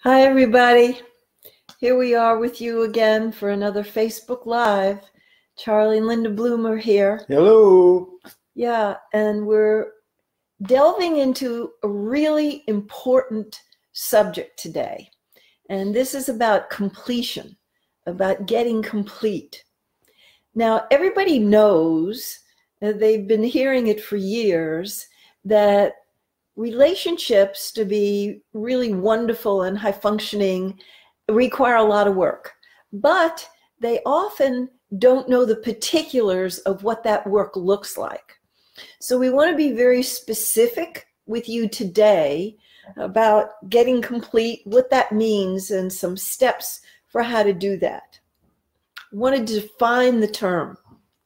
Hi, everybody. Here we are with you again for another Facebook Live. Charlie and Linda Bloomer here. Hello. Yeah, and we're delving into a really important subject today. And this is about completion, about getting complete. Now, everybody knows, they've been hearing it for years, that relationships to be really wonderful and high functioning require a lot of work, but they often don't know the particulars of what that work looks like. So we want to be very specific with you today about getting complete, what that means, and some steps for how to do that. I want to define the term.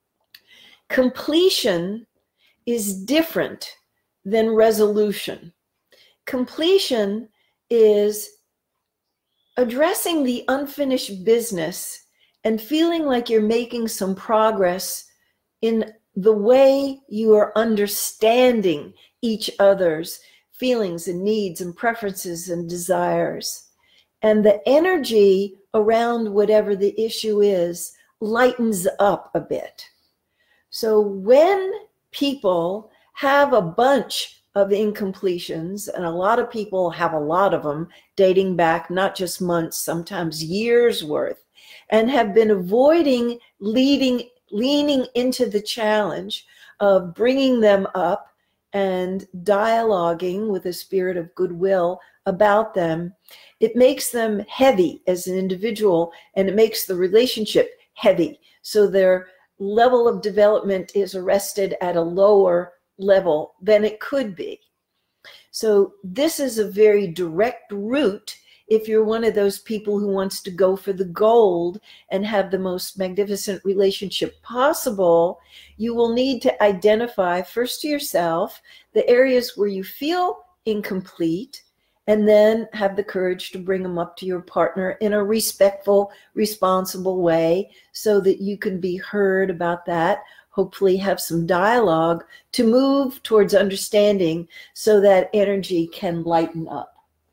Completion is different than resolution. Completion is addressing the unfinished business and feeling like you're making some progress in the way you are understanding each other's feelings and needs and preferences and desires. And the energy around whatever the issue is lightens up a bit. So when people have a bunch of incompletions, and a lot of people have a lot of them dating back not just months, sometimes years worth, and have been avoiding leaning into the challenge of bringing them up and dialoguing with a spirit of goodwill about them, it makes them heavy as an individual, and it makes the relationship heavy. So their level of development is arrested at a lower level than it could be. So this is a very direct route. If you're one of those people who wants to go for the gold and have the most magnificent relationship possible, you will need to identify first to yourself the areas where you feel incomplete, and then have the courage to bring them up to your partner in a respectful, responsible way so that you can be heard about that. Hopefully have some dialogue to move towards understanding so that energy can lighten up.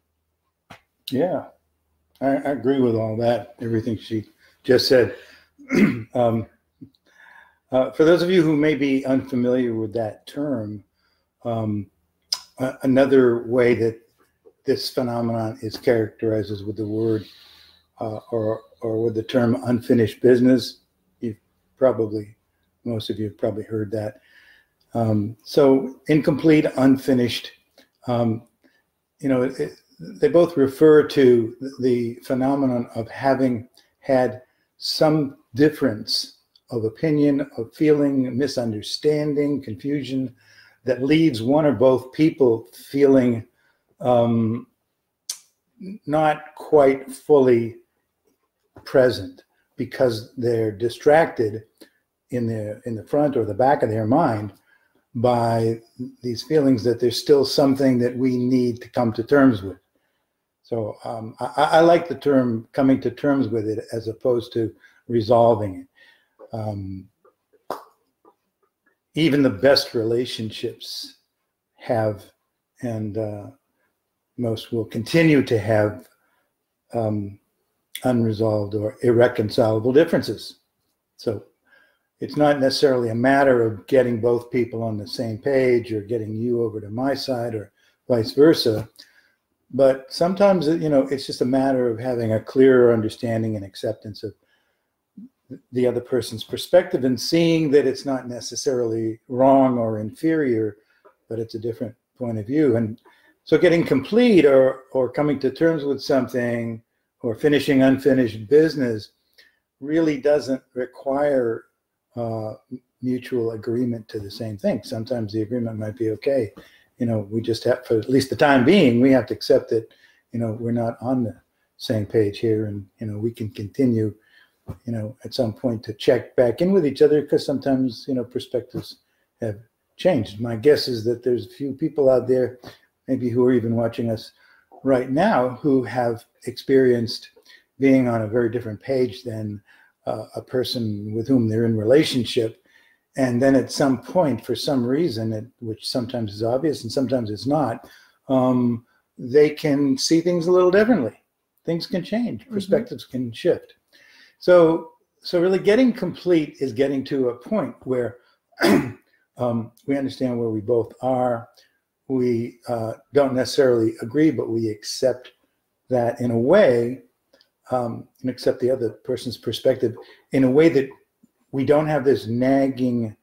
Yeah, I agree with all that, everything she just said. For those of you who may be unfamiliar with that term, another way that this phenomenon is characterized is with the word or with the term unfinished business. Most of you have probably heard that. So incomplete, unfinished, they both refer to the phenomenon of having had some difference of opinion, of feeling, misunderstanding, confusion that leaves one or both people feeling not quite fully present because they're distracted in the front or the back of their mind by these feelings that there's still something that we need to come to terms with. So I like the term coming to terms with it as opposed to resolving it. Even the best relationships have, and most will continue to have, unresolved or irreconcilable differences. So it's not necessarily a matter of getting both people on the same page or getting you over to my side or vice versa. But sometimes, it's just a matter of having a clearer understanding and acceptance of the other person's perspective and seeing that it's not necessarily wrong or inferior, but it's a different point of view. And so getting complete or coming to terms with something or finishing unfinished business really doesn't require mutual agreement to the same thing. Sometimes the agreement might be okay. We just have, for at least the time being, we have to accept that, we're not on the same page here, and, we can continue, at some point to check back in with each other because sometimes, perspectives have changed. My guess is that there's a few people out there, maybe who are even watching us right now, who have experienced being on a very different page than a person with whom they're in relationship. And then at some point, for some reason, which sometimes is obvious and sometimes it's not, they can see things a little differently. things can change, perspectives can shift. So really getting complete is getting to a point where we understand where we both are. We don't necessarily agree, but we accept that in a way, and accept the other person's perspective in a way that we don't have this nagging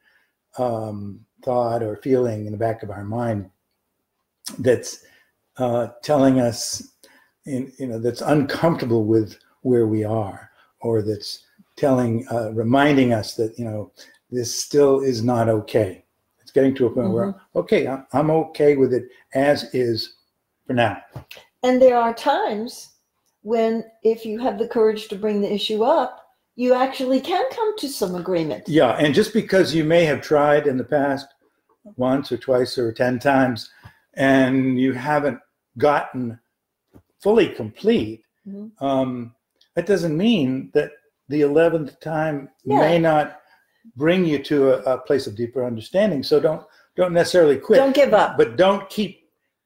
thought or feeling in the back of our mind that's telling us, that's uncomfortable with where we are, or that's reminding us that, this still is not okay. It's getting to a point where, okay, I'm okay with it as is for now. And there are times when, if you have the courage to bring the issue up, you actually can come to some agreement. Yeah, and just because you may have tried in the past once or twice or 10 times, and you haven't gotten fully complete, that doesn't mean that the 11th time may not bring you to a place of deeper understanding. So don't necessarily quit. Don't give up. But don't keep,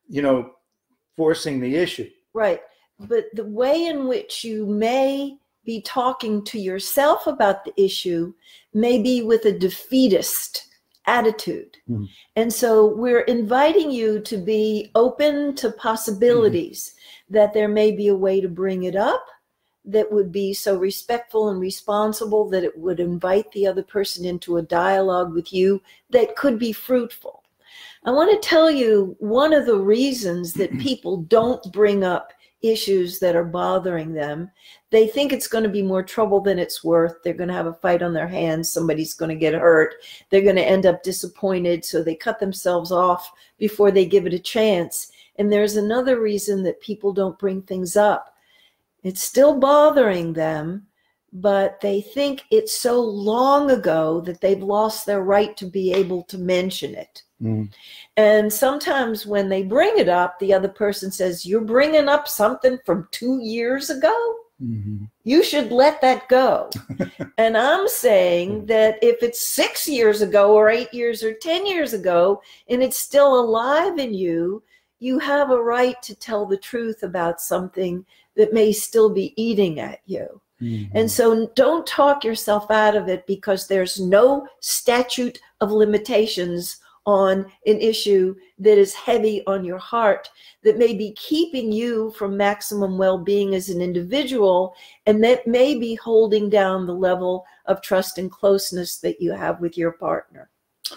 forcing the issue. Right. But the way in which you may be talking to yourself about the issue may be with a defeatist attitude. And so we're inviting you to be open to possibilities, that there may be a way to bring it up that would be so respectful and responsible that it would invite the other person into a dialogue with you that could be fruitful. I want to tell you one of the reasons that people don't bring up issues that are bothering them. They think it's going to be more trouble than it's worth. They're going to have a fight on their hands. Somebody's going to get hurt. They're going to end up disappointed. So they cut themselves off before they give it a chance. And there's another reason that people don't bring things up. It's still bothering them, but they think it's so long ago that they've lost their right to be able to mention it. And sometimes when they bring it up, the other person says, you're bringing up something from 2 years ago? You should let that go. And I'm saying that if it's 6 years ago or 8 years or 10 years ago, and it's still alive in you, you have a right to tell the truth about something that may still be eating at you. And so don't talk yourself out of it because there's no statute of limitations on an issue that is heavy on your heart, that may be keeping you from maximum well-being as an individual, and that may be holding down the level of trust and closeness that you have with your partner.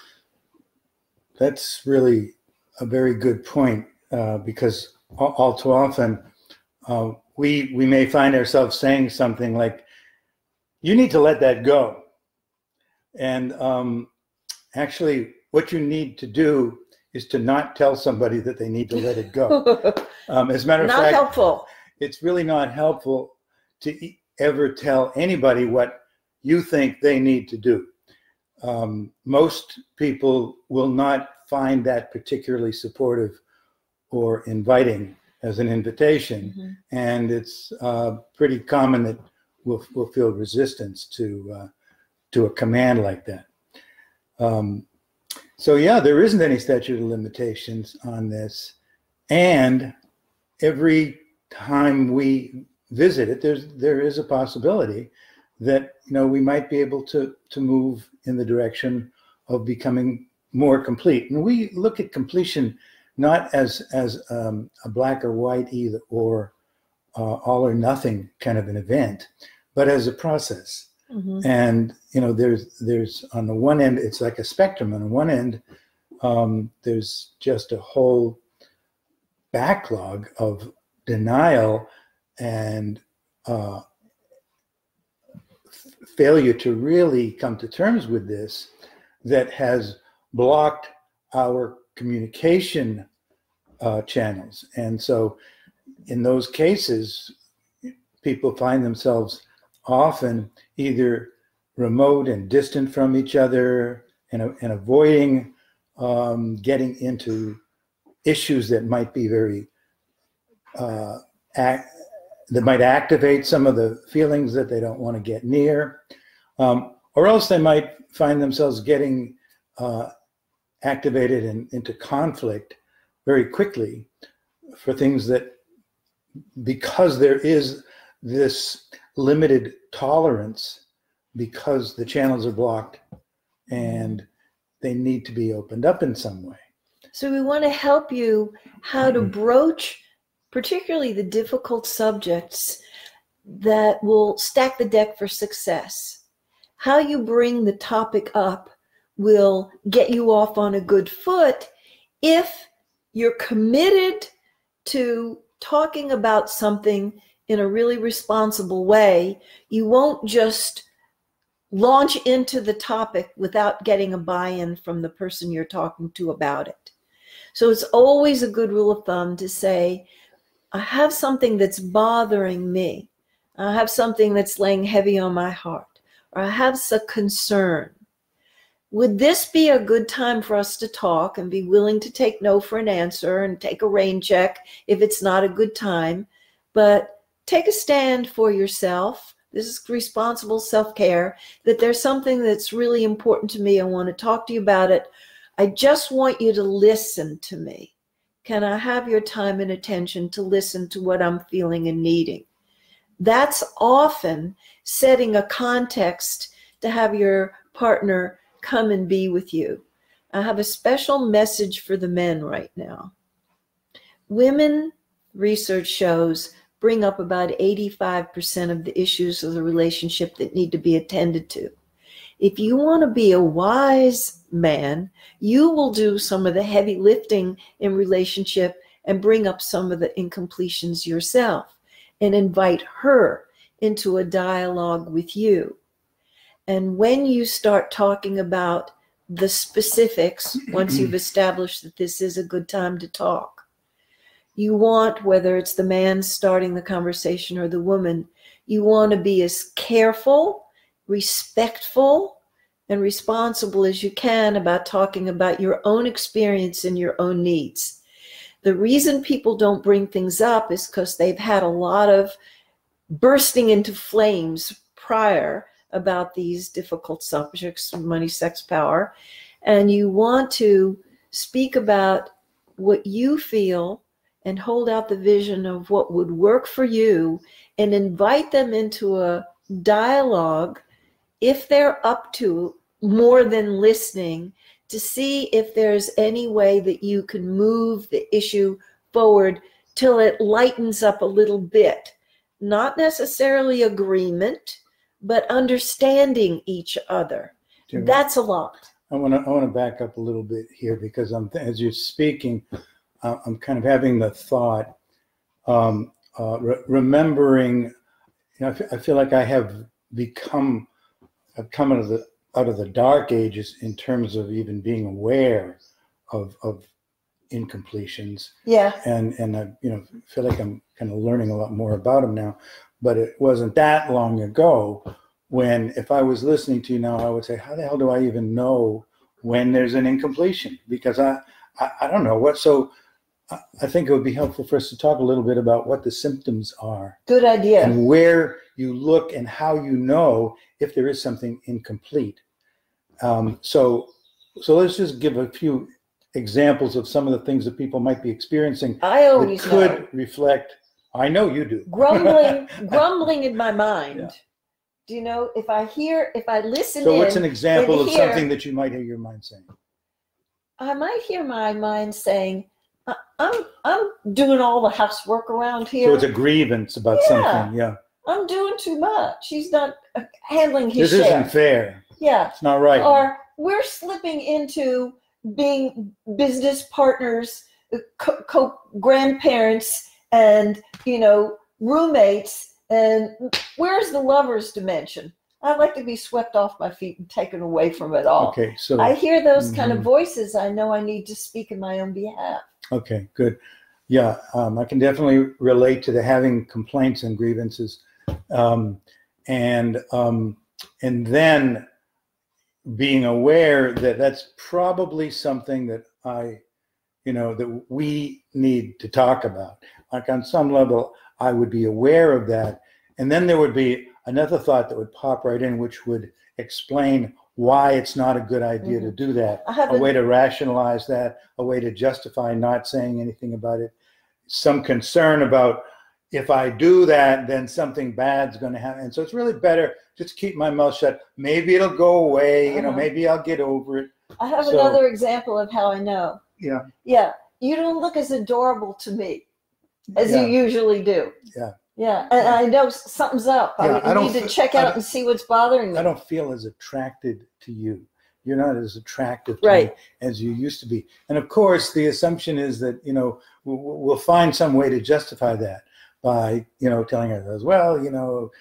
That's really a very good point, because all too often we may find ourselves saying something like, you need to let that go. And actually, what you need to do is to not tell somebody that they need to let it go. As a matter of fact, not helpful. It's really not helpful to ever tell anybody what you think they need to do. Most people will not find that particularly supportive or inviting as an invitation, and it's pretty common that we'll feel resistance to a command like that. So yeah, there isn't any statute of limitations on this, and every time we visit it, there is a possibility that we might be able to move in the direction of becoming more complete. And we look at completion not as a black or white either or all or nothing kind of an event, but as a process. And there's on the one end, it's like a spectrum. On the one end, there's just a whole backlog of denial and failure to really come to terms with this that has blocked our communication channels. And so in those cases, people find themselves often either remote and distant from each other and avoiding getting into issues that might be very that might activate some of the feelings that they don't want to get near, or else they might find themselves getting activated into conflict very quickly for things that because there is this limited tolerance, because the channels are blocked and they need to be opened up in some way. So we want to help you how to broach particularly the difficult subjects that will stack the deck for success. How you bring the topic up will get you off on a good foot if you're committed to talking about something in a really responsible way. You won't just launch into the topic without getting a buy-in from the person you're talking to about it. So it's always a good rule of thumb to say, I have something that's bothering me. I have something that's laying heavy on my heart, or I have a concern. Would this be a good time for us to talk, and be willing to take no for an answer and take a rain check if it's not a good time? But take a stand for yourself. This is responsible self-care, that there's something that's really important to me. I want to talk to you about it. I just want you to listen to me. Can I have your time and attention to listen to what I'm feeling and needing? That's often setting a context to have your partner come and be with you. I have a special message for the men right now. Women, research shows, bring up about 85% of the issues of the relationship that need to be attended to. If you want to be a wise man, you will do some of the heavy lifting in relationship and bring up some of the incompletions yourself and invite her into a dialogue with you. And when you start talking about the specifics, once you've established that this is a good time to talk, you want, whether it's the man starting the conversation or the woman, you want to be as careful, respectful, and responsible as you can about talking about your own experience and your own needs. The reason people don't bring things up is because they've had a lot of bursting into flames prior about these difficult subjects, money, sex, power. And you want to speak about what you feel and hold out the vision of what would work for you and invite them into a dialogue, if they're up to more than listening, to see if there's any way that you can move the issue forward till it lightens up a little bit. Not necessarily agreement, but understanding each other. That's a lot. I want to back up a little bit here, because as you're speaking, I'm kind of having the thought, remembering, I feel like I've come out of the dark ages in terms of even being aware of incompletions. Yeah. And I feel like I'm kind of learning a lot more about them now. But it wasn't that long ago when, if I was listening to you now, I would say, how the hell do I even know when there's an incompletion? Because I don't know what. So I think it would be helpful for us to talk a little bit about what the symptoms are. Good idea. And where you look and how you know if there is something incomplete. So let's just give a few examples of some of the things that people might be experiencing that could reflect. I know you do. Grumbling in my mind. Yeah. Do you know, if I listen So what's an example of something that you might hear your mind saying? I might hear my mind saying, I'm doing all the housework around here. So it's a grievance about something. Yeah. I'm doing too much. He's not handling his This share. Isn't fair. Yeah. It's not right. Or we're slipping into being business partners, grandparents, and, roommates. And where's the lover's dimension? I'd like to be swept off my feet and taken away from it all. Okay, so I hear those kind of voices. I know I need to speak in my own behalf. Okay, good. Yeah, I can definitely relate to the having complaints and grievances, and then being aware that that's probably something that that we need to talk about. Like, on some level, I would be aware of that, and then there would be another thought that would pop right in, which would explain why it's not a good idea to do that, a way to rationalize that, a way to justify not saying anything about it, some concern about, if I do that, then something bad's going to happen. And so it's really better just to keep my mouth shut. Maybe it'll go away. You know, maybe I'll get over it. I have another example of how I know. Yeah. Yeah. You don't look as adorable to me as you usually do. Yeah. Yeah. And I know something's up. Yeah, I need to check out and see what's bothering me. I don't feel as attracted to you. You're not as attractive to me as you used to be. And of course, the assumption is that, you know, we'll find some way to justify that by, you know, telling her, well, you know,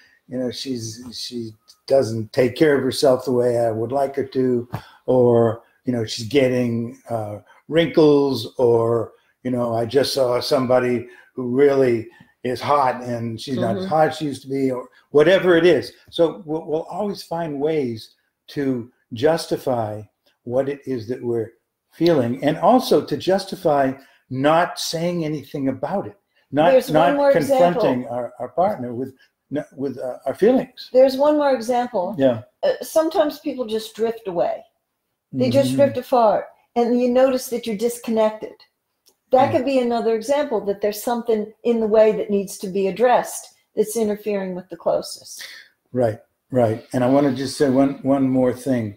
she doesn't take care of herself the way I would like her to, or, you know, she's getting wrinkles, or, you know, I just saw somebody who really is hot and she's not as hot as she used to be, or whatever it is. So we'll always find ways to justify what it is that we're feeling, and also to justify not saying anything about it, not confronting our partner with our feelings. There's one more example. Yeah. Sometimes people just drift away. They just drift apart, and you notice that you're disconnected. That could be another example that there's something in the way that needs to be addressed that's interfering with the closeness. Right. Right. And I want to just say one more thing.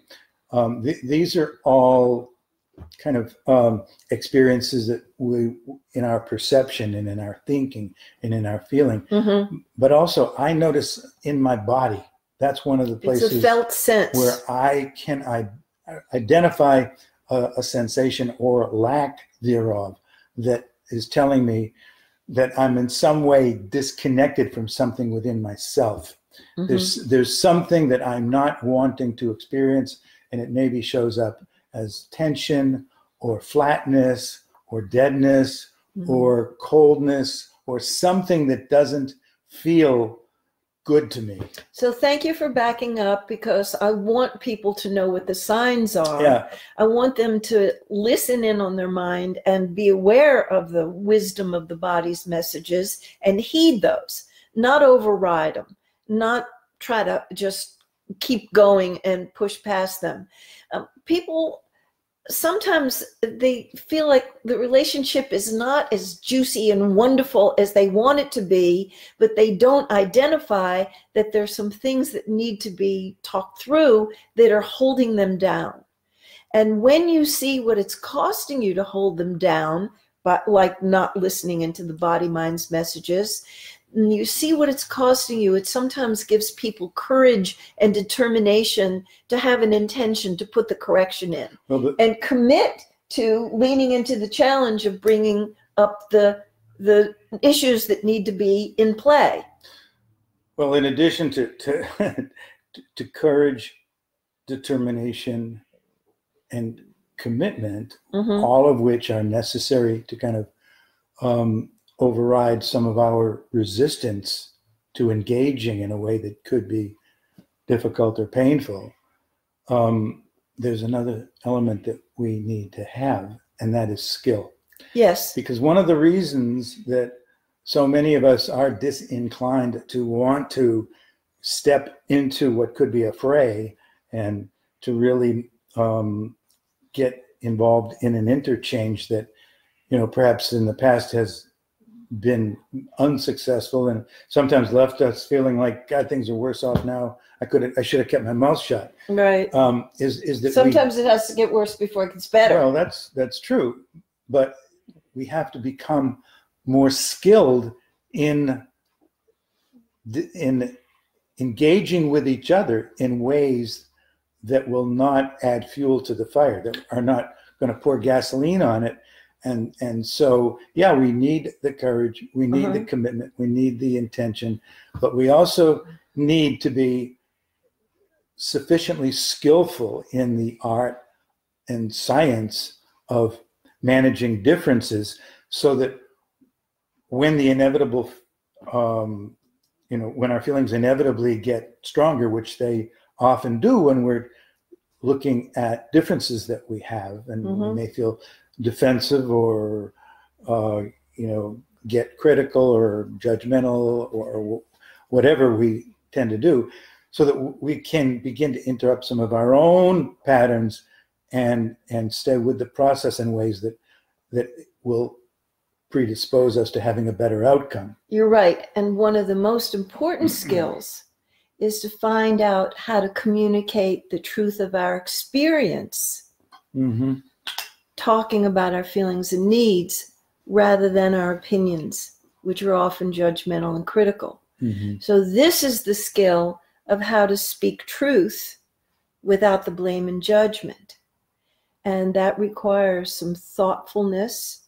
These are all kind of experiences that we, in our perception and in our thinking and in our feeling, but also I notice in my body, that's one of the places, it's a felt sense, where I can identify a sensation or lack thereof that is telling me that I'm in some way disconnected from something within myself. There's something that I'm not wanting to experience, and it maybe shows up as tension or flatness or deadness or coldness or something that doesn't feel good to me. So thank you for backing up, because I want people to know what the signs are. Yeah. I want them to listen in on their mind and be aware of the wisdom of the body's messages and heed those, not override them, not try to just keep going and push past them. People, sometimes they feel like the relationship is not as juicy and wonderful as they want it to be, but they don't identify that there's some things that need to be talked through that are holding them down. And when you see what it's costing you to hold them down, but like not listening into the body mind's messages, and you see what it's costing you, it sometimes gives people courage and determination to have an intention to put the correction in, and commit to leaning into the challenge of bringing up the issues that need to be in play. Well, in addition to courage, determination, and commitment, all of which are necessary to kind of override some of our resistance to engaging in a way that could be difficult or painful, there's another element that we need to have, and that is skill. Yes. Because one of the reasons that so many of us are disinclined to want to step into what could be a fray and to really get involved in an interchange that, you know, perhaps in the past has been unsuccessful and sometimes left us feeling like, God, things are worse off now. I should have kept my mouth shut. Right. Is that sometimes it has to get worse before it gets better. Well, that's true, but we have to become more skilled in engaging with each other in ways that will not add fuel to the fire, that are not going to pour gasoline on it. And so, yeah, we need the courage, we need the commitment, we need the intention, but we also need to be sufficiently skillful in the art and science of managing differences, so that when the inevitable, when our feelings inevitably get stronger, which they often do when we're looking at differences that we have, and we may feel defensive or get critical or judgmental or whatever we tend to do, so that we can begin to interrupt some of our own patterns and stay with the process in ways that will predispose us to having a better outcome. You're right. And one of the most important skills is to find out how to communicate the truth of our experience, Mm-hmm. talking about our feelings and needs rather than our opinions, which are often judgmental and critical. Mm-hmm. So this is the skill of how to speak truth without the blame and judgment. And that requires some thoughtfulness.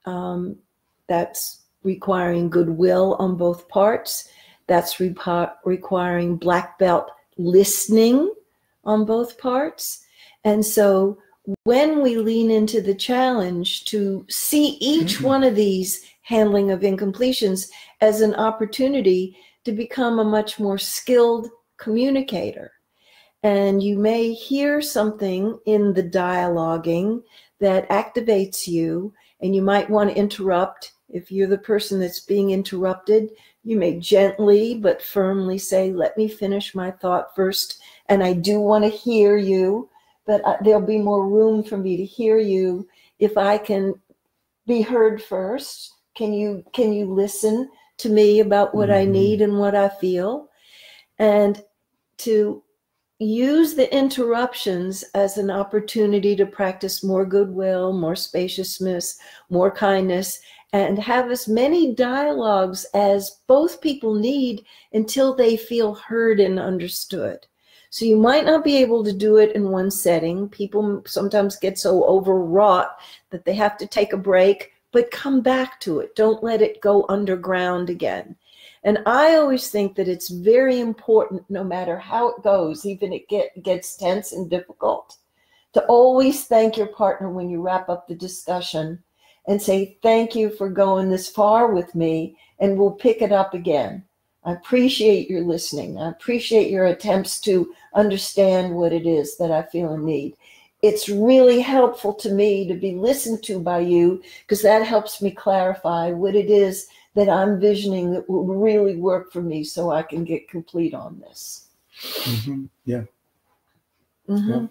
That's requiring goodwill on both parts. That's requiring black belt listening on both parts. And so when we lean into the challenge to see each one of these handling of incompletions as an opportunity to become a much more skilled communicator. And you may hear something in the dialoguing that activates you, and you might want to interrupt. If you're the person that's being interrupted, you may gently but firmly say, let me finish my thought first, and I do want to hear you, but there'll be more room for me to hear you if I can be heard first. Can you listen to me about what I need and what I feel? And to use the interruptions as an opportunity to practice more goodwill, more spaciousness, more kindness, and have as many dialogues as both people need until they feel heard and understood. So you might not be able to do it in one setting. People sometimes get so overwrought that they have to take a break, but come back to it. Don't let it go underground again. And I always think that it's very important, no matter how it goes, even if it gets tense and difficult, to always thank your partner when you wrap up the discussion and say, thank you for going this far with me, and we'll pick it up again. I appreciate your listening. I appreciate your attempts to understand what it is that I feel and need. It's really helpful to me to be listened to by you, because that helps me clarify what it is that I'm visioning that will really work for me so I can get complete on this. Mm-hmm. Yeah. Mm-hmm. Yeah.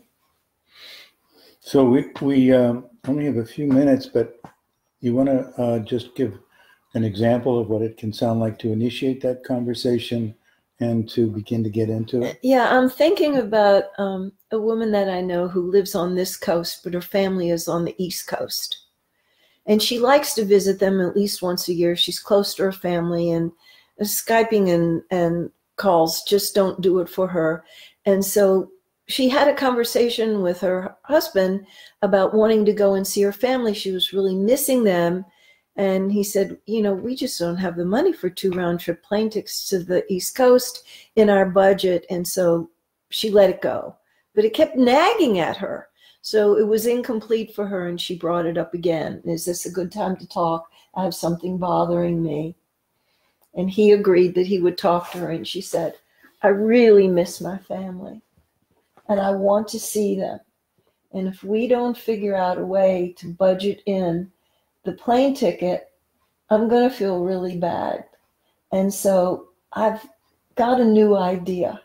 So we only have a few minutes, but you want to just give an example of what it can sound like to initiate that conversation and to begin to get into it? Yeah, I'm thinking about a woman that I know who lives on this coast, but her family is on the East Coast. And she likes to visit them at least once a year. She's close to her family, and Skyping and calls just don't do it for her. And so she had a conversation with her husband about wanting to go and see her family. She was really missing them. And he said, we just don't have the money for 2 round-trip plane tickets to the East Coast in our budget. And so she let it go. But it kept nagging at her. So it was incomplete for her, and she brought it up again. Is this a good time to talk? I have something bothering me. And he agreed that he would talk to her, and she said, I really miss my family, and I want to see them. And if we don't figure out a way to budget in the plane ticket, I'm going to feel really bad. And so I've got a new idea.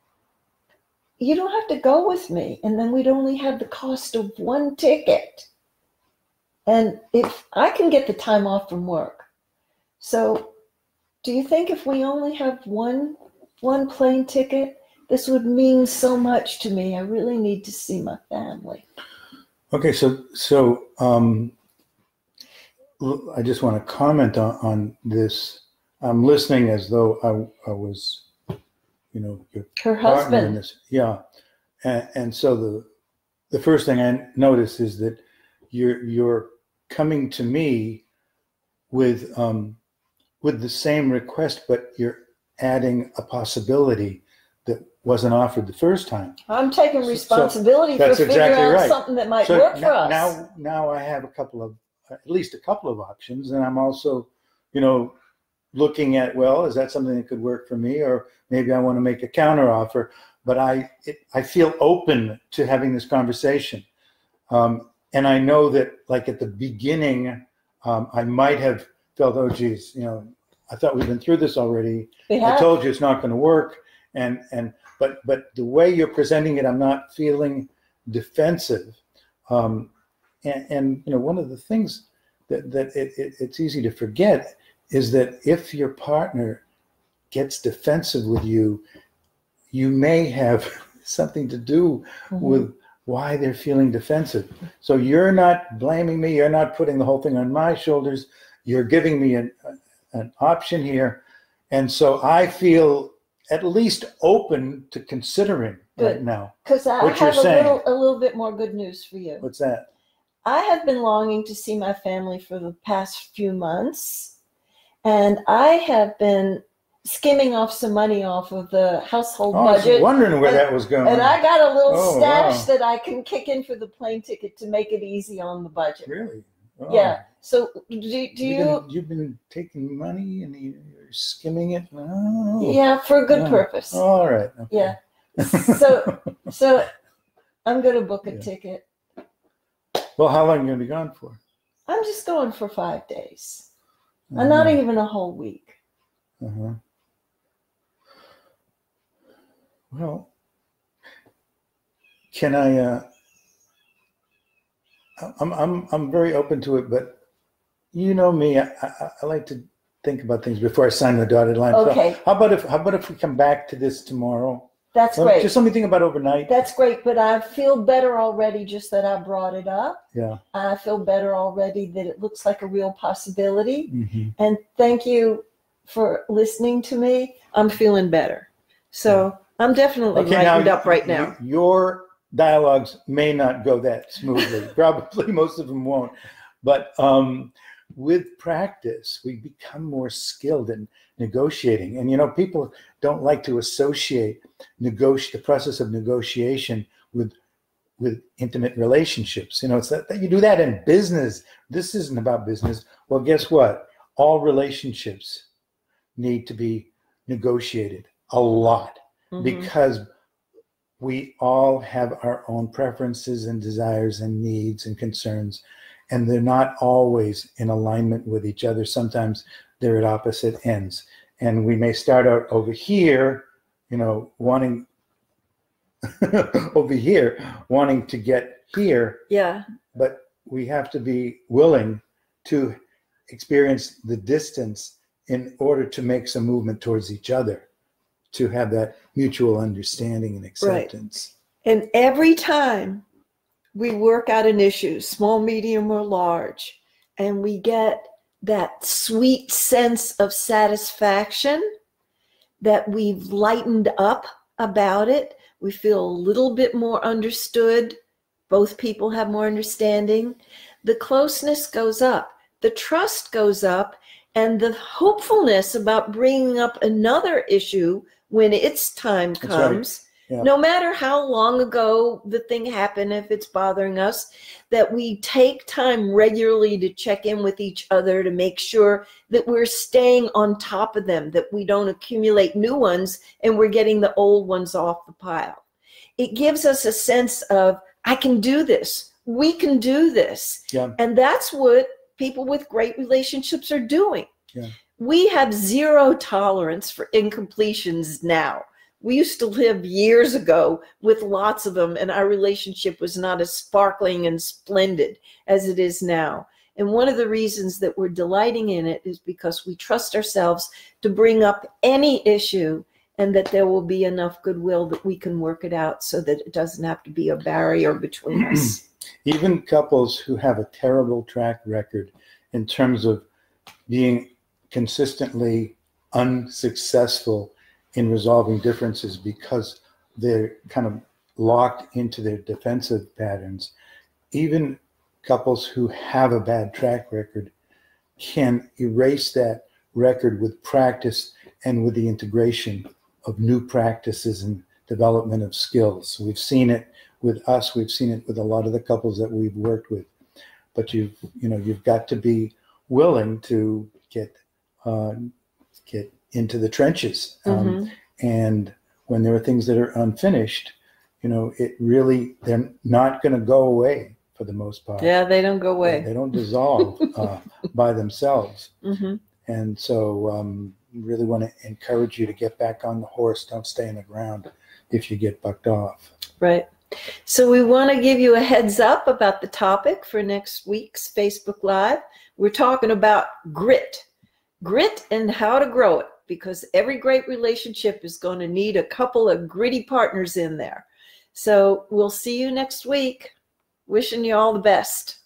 You don't have to go with me. And then we'd only have the cost of 1 ticket. And if I can get the time off from work. So do you think if we only have one plane ticket, this would mean so much to me? I really need to see my family. Okay, so I just want to comment on this. I'm listening as though I was, her husband. in this. Yeah, and so the first thing I noticed is that you're coming to me with the same request, but you're adding a possibility that wasn't offered the first time. I'm taking responsibility for figuring out something that might work for us. Now I have at least a couple of options, and I'm also, looking at, well, is that something that could work for me, or maybe I want to make a counter offer. But I feel open to having this conversation, and I know that, like at the beginning, I might have felt, oh geez, I thought we've been through this already. I told you it's not going to work, but the way you're presenting it, I'm not feeling defensive. And one of the things it's easy to forget is that if your partner gets defensive with you, you may have something to do with why they're feeling defensive. So you're not blaming me. You're not putting the whole thing on my shoulders. You're giving me an option here. And so I feel at least open to considering right now. Because I have a little bit more good news for you. What's that? I have been longing to see my family for the past few months. And I have been skimming off some money off of the household budget. I was wondering where that was going. And I got a little stash that I can kick in for the plane ticket to make it easy on the budget. Really? Oh. Yeah. So you've been taking money and you're skimming it? Oh. Yeah, for a good purpose. All right. Okay. Yeah. So I'm going to book a ticket. Well, how long are you going to be gone for? I'm just going for 5 days. And not even a whole week. Well, can I? I'm very open to it, but you know me, I like to think about things before I sign the dotted line. Okay. So how about if we come back to this tomorrow? That's great. Just something about overnight. That's great, but I feel better already just that I brought it up. Yeah. I feel better already that it looks like a real possibility. And thank you for listening to me. I'm feeling better. So I'm definitely lightened up right now. Your dialogues may not go that smoothly. Probably most of them won't. But with practice, we become more skilled in negotiating. And, you know, people don't like to associate the process of negotiation with intimate relationships. You know, it's that you do that in business. This isn't about business. Well, guess what? All relationships need to be negotiated a lot because we all have our own preferences and desires and needs and concerns, and they're not always in alignment with each other. Sometimes they're at opposite ends, and we may start out over here, you know, wanting wanting to get here. Yeah. But we have to be willing to experience the distance in order to make some movement towards each other, to have that mutual understanding and acceptance. Right. And every time we work out an issue, small, medium, or large, and we get that sweet sense of satisfaction that we've lightened up about it, we feel a little bit more understood. Both people have more understanding. The closeness goes up. The trust goes up. And the hopefulness about bringing up another issue when its time comes, no matter how long ago the thing happened, if it's bothering us, that we take time regularly to check in with each other to make sure that we're staying on top of them, that we don't accumulate new ones and we're getting the old ones off the pile. It gives us a sense of, I can do this. We can do this. Yeah. And that's what people with great relationships are doing. Yeah. We have zero tolerance for incompletions now. We used to live years ago with lots of them, and our relationship was not as sparkling and splendid as it is now. And one of the reasons that we're delighting in it is because we trust ourselves to bring up any issue, and that there will be enough goodwill that we can work it out so that it doesn't have to be a barrier between us. Even couples who have a terrible track record in terms of being consistently unsuccessful in resolving differences because they're kind of locked into their defensive patterns, even couples who have a bad track record can erase that record with practice and with the integration of new practices and development of skills. We've seen it with us. We've seen it with a lot of the couples that we've worked with. But you've got to be willing to get into the trenches. And when there are things that are unfinished, they're not going to go away for the most part. Yeah, they don't go away. They don't dissolve by themselves. And so really want to encourage you to get back on the horse. Don't stay on the ground if you get bucked off. Right. So we want to give you a heads up about the topic for next week's Facebook Live. We're talking about grit and how to grow it, because every great relationship is going to need a couple of gritty partners in there. So we'll see you next week. Wishing you all the best.